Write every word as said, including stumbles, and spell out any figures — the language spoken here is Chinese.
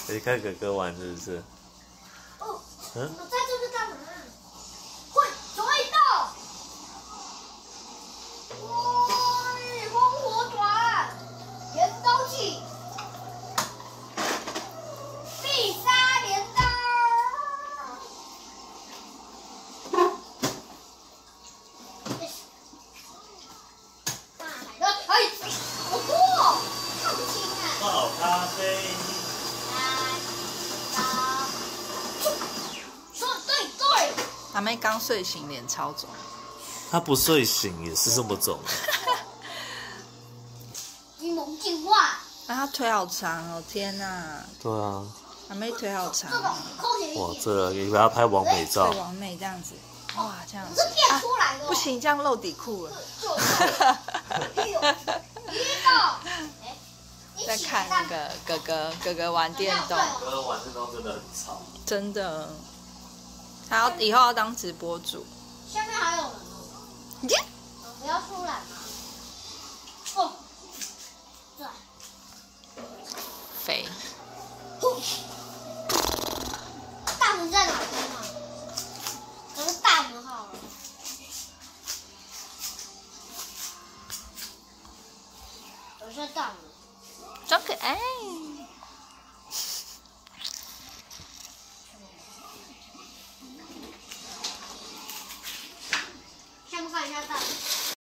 你看哥哥玩是不是？ 哦， 嗯， 我在这边干嘛？会转到，喂，风火转，镰刀器，必杀镰刀。大海的，哎，好多哦，看不清啊。 泡咖啡。 阿妹刚睡醒，脸超肿。 他不睡醒也是这么肿。 柠檬进化。 啊，她腿好长哦，天哪！ 对啊。 阿妹腿好长、 这种哦。 扣钱哇，这个你给他拍完美照。 对，完美这样子。哇，这样子。 是变出来的、哦啊。不行，这样露底裤了。在看那个哥哥哥哥玩电动。 哥哥玩电动真的很吵。 真的。他要以后要当直播主。 下面还有人哦。 你不要出来嘛。哦。对。 飞。 大门在哪边啊？可是大门好了。我说大门。 装可爱。 下面看一下大门。